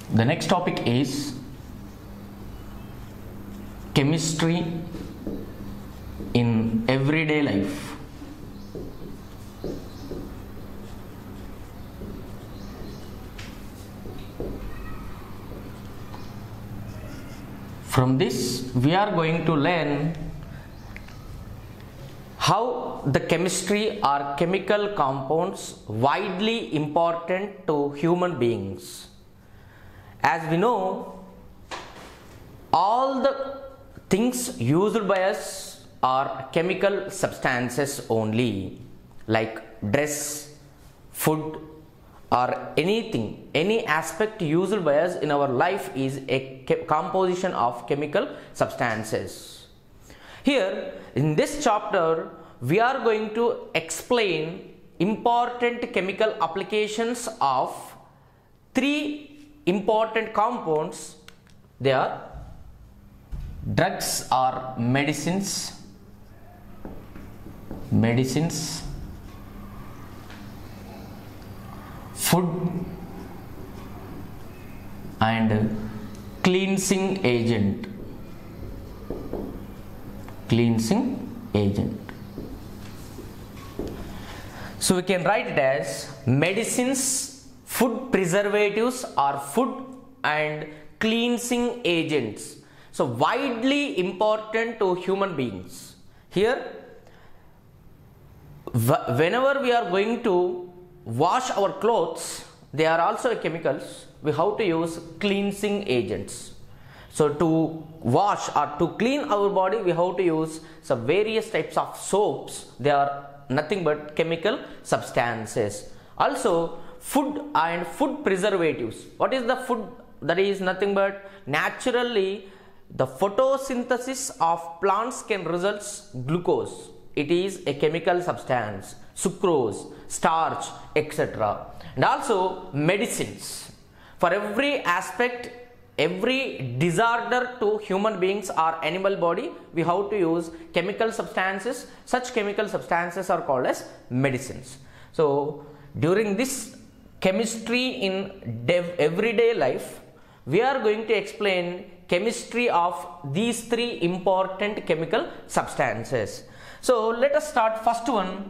The next topic is chemistry in everyday life. From this, we are going to learn how the chemistry or chemical compounds widely important to human beings. As we know, all the things used by us are chemical substances only, like dress, food, or anything, any aspect used by us in our life is a composition of chemical substances. Here in this chapter, we are going to explain important chemical applications of three important compounds. They are drugs or medicines, food, and cleansing agent. So we can write it as medicines, food preservatives or food and cleansing agents. So widely important to human beings. Here, whenever we are going to wash our clothes, they are also chemicals. We have to use cleansing agents. So to wash or to clean our body, we have to use some various types of soaps. They are nothing but chemical substances. Also, food and food preservatives. What is the food? That is nothing but naturally the photosynthesis of plants can result glucose. It is a chemical substance, sucrose, starch, etc. And also medicines. For every aspect, every disorder to human beings or animal body, we have to use chemical substances. Such chemical substances are called as medicines. So during this chemistry in everyday life, we are going to explain chemistry of these three important chemical substances. So let us start first one.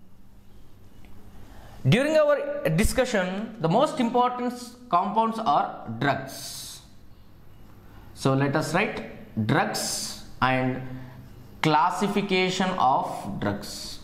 During our discussion, the most important compounds are drugs. So let us write drugs and classification of drugs.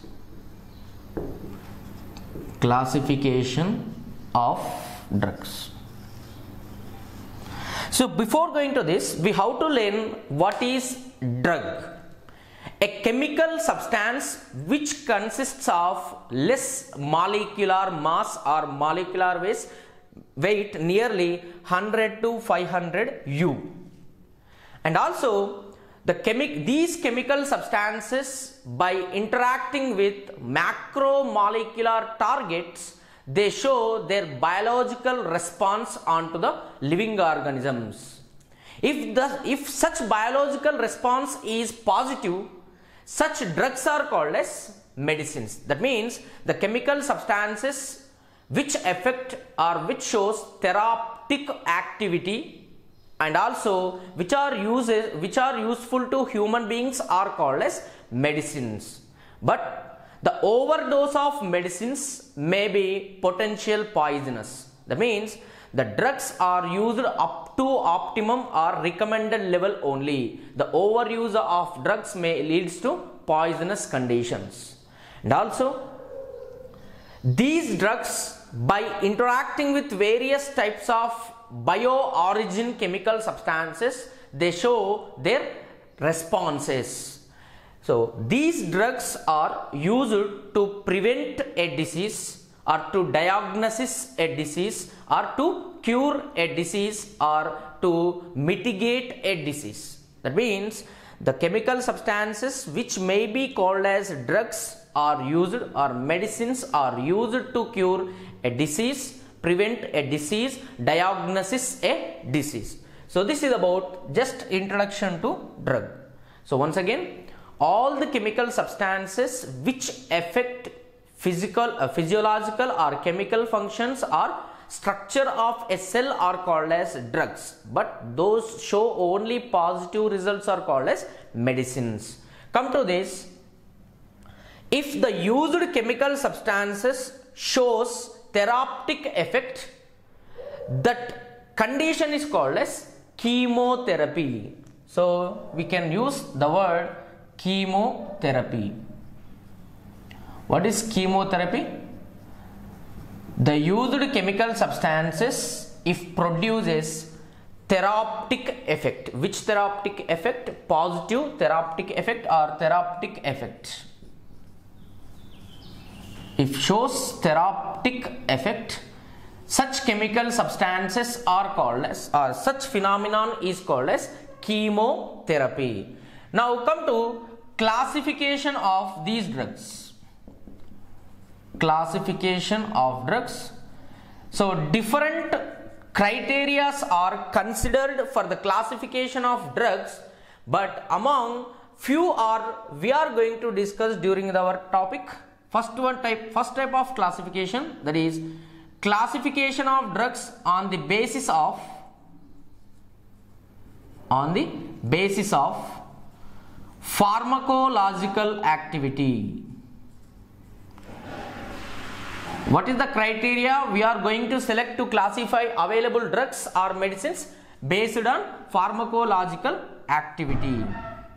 So before going to this, we have to learn what is drug. A chemical substance which consists of less molecular mass or molecular weight nearly 100 to 500 U. And also these chemical substances, by interacting with macromolecular targets, they show their biological response onto the living organisms. If such biological response is positive, such drugs are called as medicines. That means the chemical substances which affect or which shows therapeutic activity and also which are useful to human beings are called as medicines. But the overdose of medicines may be potential poisonous. That means the drugs are used up to optimum or recommended level only. The overuse of drugs may leads to poisonous conditions. And also, these drugs, by interacting with various types of bio-origin chemical substances, they show their responses. So these drugs are used to prevent a disease, or to diagnose a disease, or to cure a disease, or to mitigate a disease. That means the chemical substances which may be called as drugs are used, or medicines are used to cure a disease, prevent a disease, diagnose a disease. So this is about just introduction to drug. So once again, all the chemical substances which affect physiological or chemical functions are structure of a cell are called as drugs, but those show only positive results are called as medicines. Come to this. If the used chemical substances shows therapeutic effect, that condition is called as chemotherapy. So we can use the word chemotherapy. What is chemotherapy? The used chemical substances if produces therapeutic effect. Which therapeutic effect? Positive therapeutic effect or therapeutic effect. If shows therapeutic effect, such chemical substances are called as, or such phenomenon is called as chemotherapy. Now come to classification of these drugs. Classification of drugs. So different criteria are considered for the classification of drugs, but among few we are going to discuss during our topic. First type of classification, that is classification of drugs on the basis of pharmacological activity. What is the criteria we are going to select to classify available drugs or medicines? Based on pharmacological activity.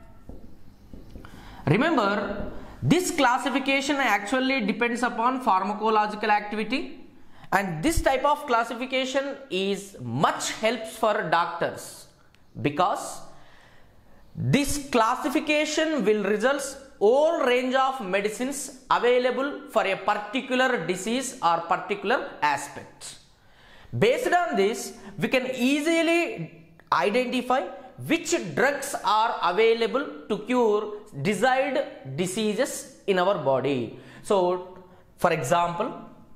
Remember, this classification actually depends upon pharmacological activity, and this type of classification is much helps for doctors, because this classification will result all range of medicines available for a particular disease or particular aspect. Based on this, we can easily identify which drugs are available to cure desired diseases in our body. So, for example,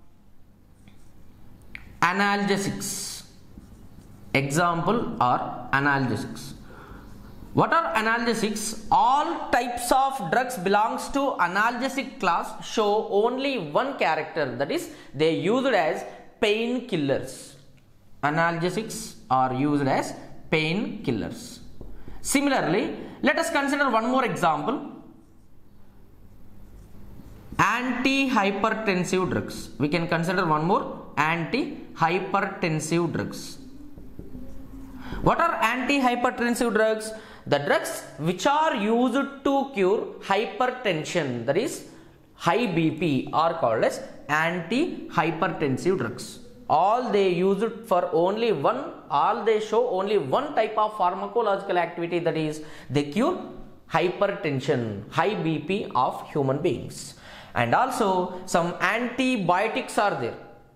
analgesics. Example are analgesics. What are analgesics? All types of drugs belongs to analgesic class show only one character, that is they used as painkillers. Analgesics are used as painkillers. Similarly, let us consider one more example. Antihypertensive drugs. We can consider one more, antihypertensive drugs. What are antihypertensive drugs? The drugs which are used to cure hypertension, that is high BP, are called as antihypertensive drugs. All they use it for only one, all they show only one type of pharmacological activity, that is they cure hypertension, high BP of human beings. And also some antibiotics are there.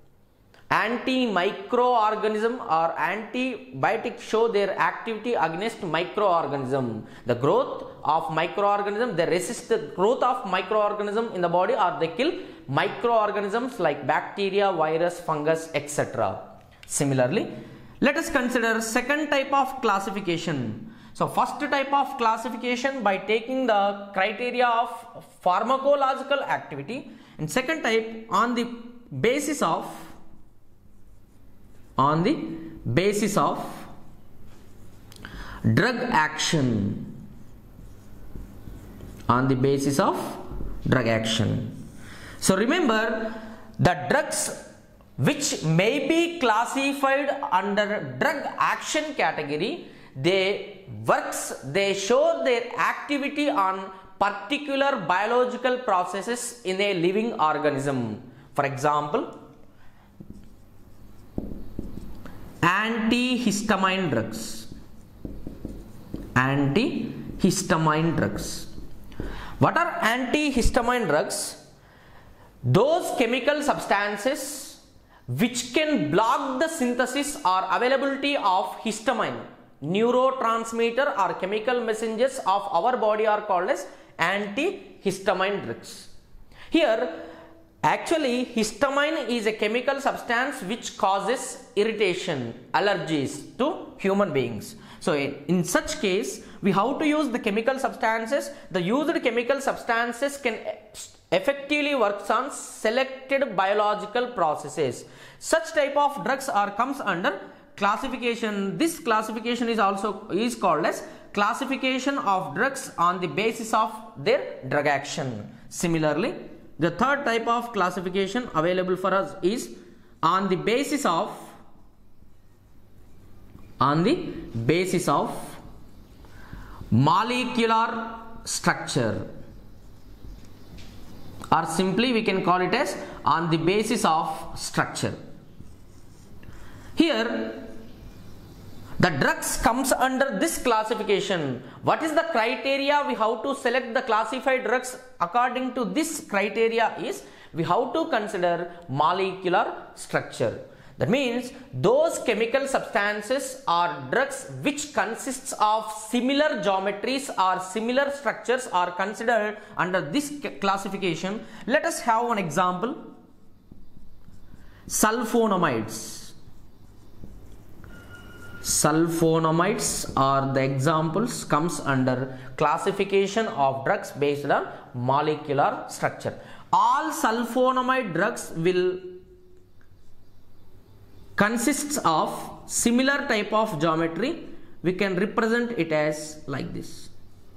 Anti-microorganism or antibiotics show their activity against microorganism. The growth of microorganism, they resist the growth of microorganism in the body, or they kill microorganisms like bacteria, virus, fungus, etc. Similarly, let us consider second type of classification. So first type of classification by taking the criteria of pharmacological activity, and second type on the basis of drug action. On the basis of drug action. So remember, the drugs which may be classified under drug action category, they show their activity on particular biological processes in a living organism. For example, antihistamine drugs. Antihistamine drugs. What are antihistamine drugs? Those chemical substances which can block the synthesis or availability of histamine, neurotransmitter or chemical messengers of our body, are called as antihistamine drugs. Here, actually, histamine is a chemical substance which causes irritation, allergies to human beings. So, in such case, we have to use the chemical substances. The used chemical substances can effectively works on selected biological processes. Such type of drugs comes under classification. This classification is called as classification of drugs on the basis of their drug action. Similarly, the third type of classification available for us is on the basis of molecular structure, or simply we can call it as on the basis of structure. Here the drugs comes under this classification. What is the criteria we have to select the classified drugs? According to this criteria is we have to consider molecular structure. That means those chemical substances or drugs which consists of similar geometries or similar structures are considered under this classification. Let us have one example. Sulfonamides. Sulfonamides are the examples comes under classification of drugs based on molecular structure. All sulfonamide drugs will consists of similar type of geometry. We can represent it as like this.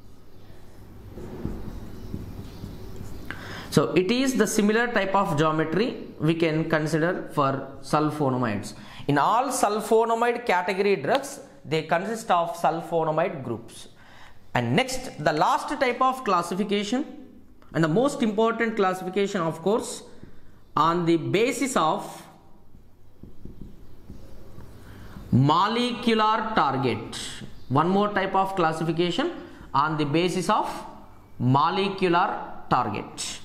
So it is the similar type of geometry we can consider for sulfonamides. In all sulfonamide category drugs, they consist of sulfonamide groups. And next, the last type of classification and the most important classification, of course, on the basis of molecular target. One more type of classification on the basis of molecular target.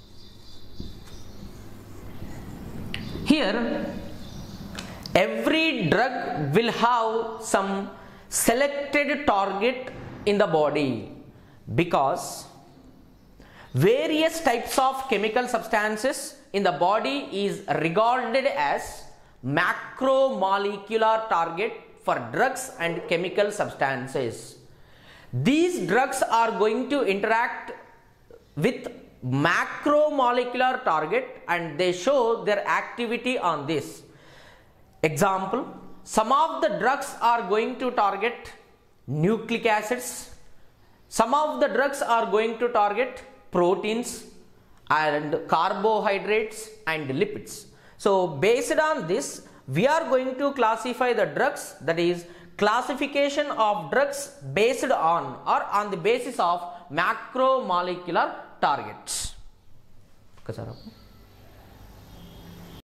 Here every drug will have some selected target in the body, because various types of chemical substances in the body is regarded as macromolecular target for drugs and chemical substances. These drugs are going to interact with macromolecular target and they show their activity on this. Example, some of the drugs are going to target nucleic acids, some of the drugs are going to target proteins and carbohydrates and lipids. So based on this, we are going to classify the drugs, that is classification of drugs based on or on the basis of macromolecular targets.